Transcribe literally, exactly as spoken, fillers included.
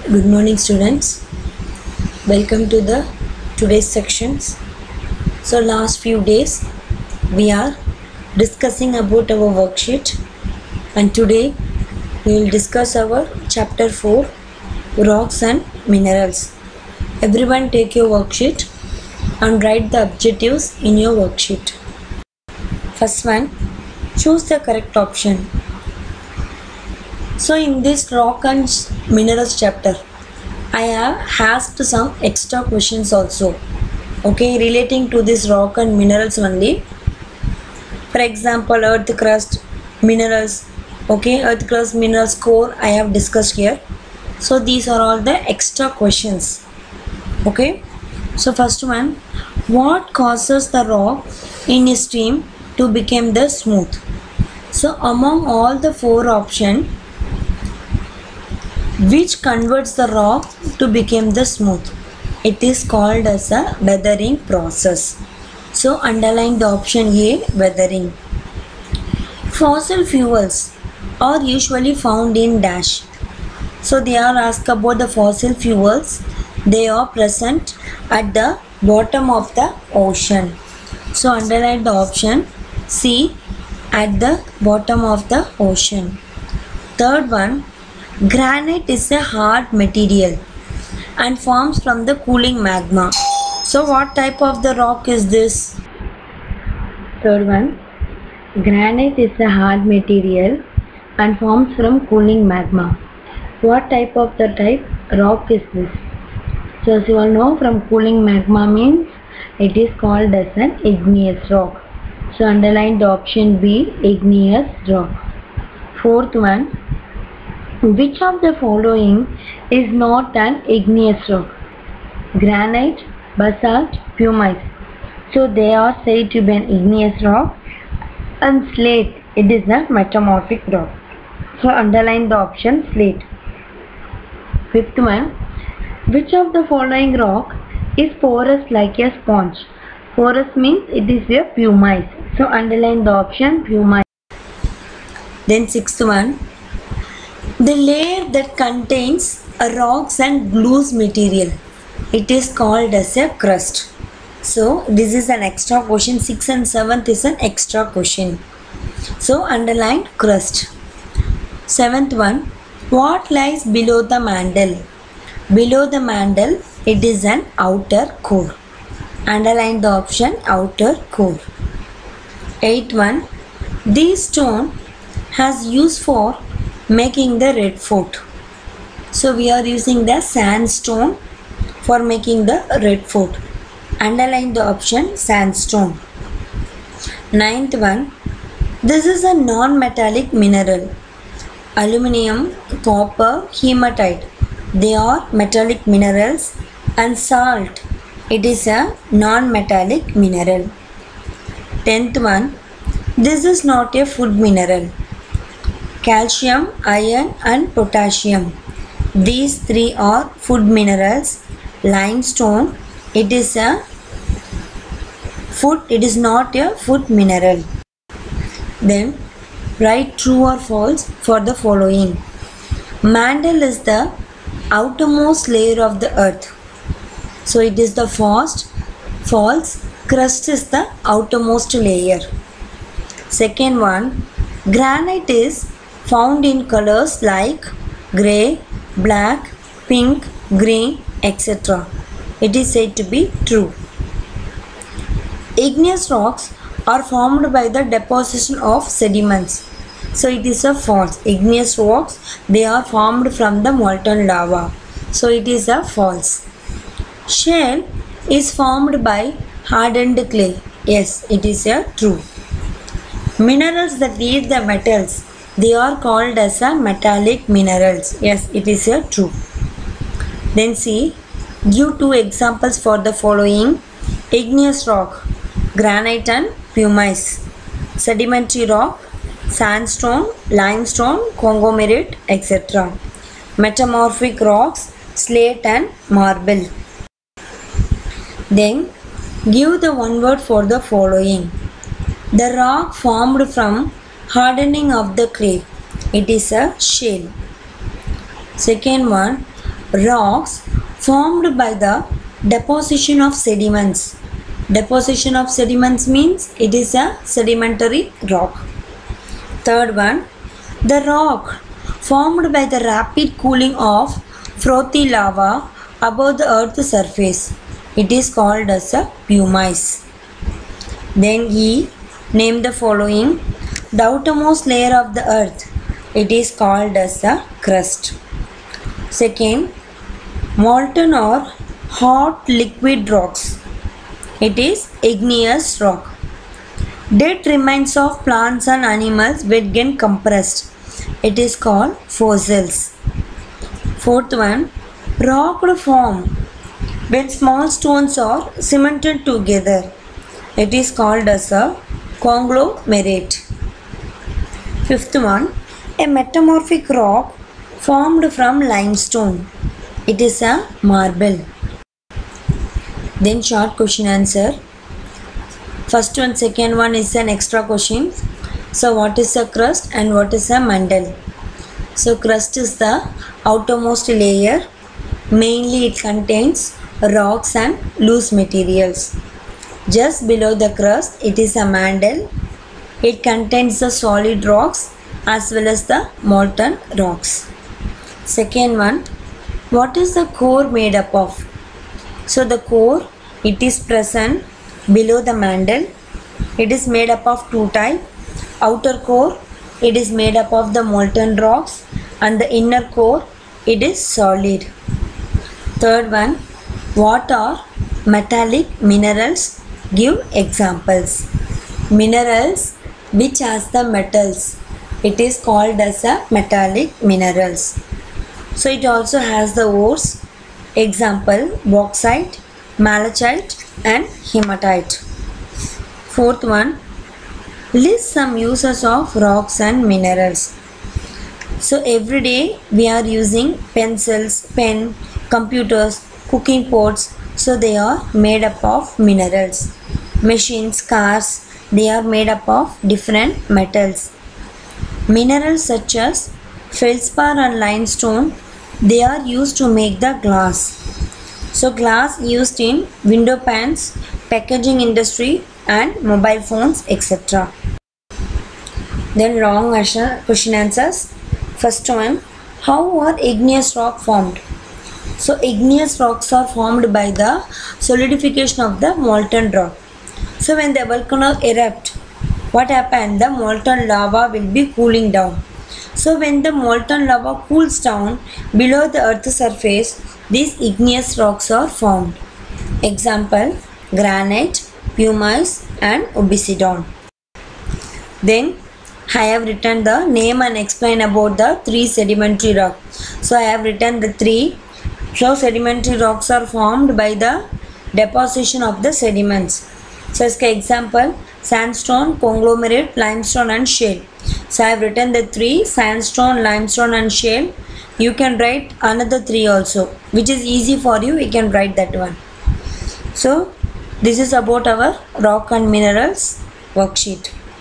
Good morning, students. Welcome to the today's sections. So last few days we are discussing about our worksheet, and today we will discuss our chapter four, rocks and minerals. Everyone take your worksheet and write the objectives in your worksheet. First one, choose the correct option. So in this rock and minerals chapter, I have asked some extra questions also, okay, relating to this rock and minerals only. For example, earth crust, minerals, okay, earth crust, minerals, core, I have discussed here. So these are all the extra questions, okay. So first one, what causes the rock in a stream to become the smooth? So among all the four options, which converts the rock to become the smooth? It is called as a weathering process. So underline the option A, weathering. Fossil fuels are usually found in dash. So they are asked about the fossil fuels. They are present at the bottom of the ocean. So underline the option C, at the bottom of the ocean. Third one, granite is a hard material and forms from the cooling magma. So what type of the rock is this? Third one, granite is a hard material and forms from cooling magma. What type of the type rock is this? So as you all know, from cooling magma means it is called as an igneous rock. So underline the option B, igneous rock. Fourth one, which of the following is not an igneous rock? Granite, basalt, pumice. So they are said to be an igneous rock, and slate, it is a metamorphic rock. So underline the option slate. Fifth one, which of the following rock is porous like a sponge? Porous means it is a pumice. So underline the option pumice. Then sixth one, the layer that contains a rocks and glues material, it is called as a crust. So this is an extra question. Sixth and seventh is an extra question. So underline crust. Seventh one, what lies below the mantle? Below the mantle, it is an outer core. Underline the option outer core. Eighth one, this stone has use for making the red fort. So we are using the sandstone for making the red fort. Underline the option sandstone. Ninth one, this is a non-metallic mineral. Aluminium, copper, hematite, they are metallic minerals, and salt, it is a non-metallic mineral. Tenth one, this is not a food mineral. Calcium, iron and potassium, these three are food minerals. Limestone, it is a food, it is not a food mineral. Then write true or false for the following. Mantle is the outermost layer of the earth. So it is the first. False. Crust is the outermost layer. Second one, granite is found in colors like grey, black, pink, green, et cetera. It is said to be true. Igneous rocks are formed by the deposition of sediments. So it is a false. Igneous rocks, they are formed from the molten lava. So it is a false. Shale is formed by hardened clay. Yes, it is a true. Minerals that eat the metals, they are called as a metallic minerals. Yes, it is a true. Then see, give two examples for the following. Igneous rock, granite and pumice. Sedimentary rock, sandstone, limestone, conglomerate, et cetera. Metamorphic rocks, slate and marble. Then give the one word for the following. The rock formed from hardening of the clay, it is a shale. Second one, Rocks formed by the deposition of sediments. Deposition of sediments means it is a sedimentary rock. Third one, the rock formed by the rapid cooling of frothy lava above the earth's surface. It is called as a pumice. Then he named the following. The outermost layer of the earth, it is called as a crust. Second, molten or hot liquid rocks. It is igneous rock. Dead remains of plants and animals will get compressed. It is called fossils. Fourth one, rock form when small stones are cemented together. It is called as a conglomerate. Fifth one, a metamorphic rock formed from limestone. It is a marble. Then short question answer. First one, second one is an extra question. So what is a crust and what is a mantle? So crust is the outermost layer. Mainly it contains rocks and loose materials. Just below the crust it is a mantle. It contains the solid rocks as well as the molten rocks. Second one, what is the core made up of? So the core, it is present below the mantle. It is made up of two types. Outer core, it is made up of the molten rocks, and the inner core, it is solid. Third one, what are metallic minerals? Give examples. Minerals which has the metals, it is called as a metallic minerals. So it also has the ores. Example, bauxite, malachite and hematite. Fourth one, list some uses of rocks and minerals. So every day we are using pencils, pen, computers, cooking pots. So they are made up of minerals. Machines, cars, they are made up of different metals. Minerals such as feldspar and limestone, they are used to make the glass. So glass used in window panes, packaging industry and mobile phones, et cetera. Then long question answers. First one, how are igneous rock formed? So igneous rocks are formed by the solidification of the molten rock. So when the volcano erupts, what happens? The molten lava will be cooling down. So when the molten lava cools down below the earth's surface, these igneous rocks are formed. Example, granite, pumice and obsidian. Then I have written the name and explain about the three sedimentary rocks. So I have written the three. So sedimentary rocks are formed by the deposition of the sediments. So as an example, sandstone, conglomerate, limestone and shale. So I have written the three: sandstone, limestone and shale. You can write another three also, which is easy for you. You can write that one. So this is about our rock and minerals worksheet.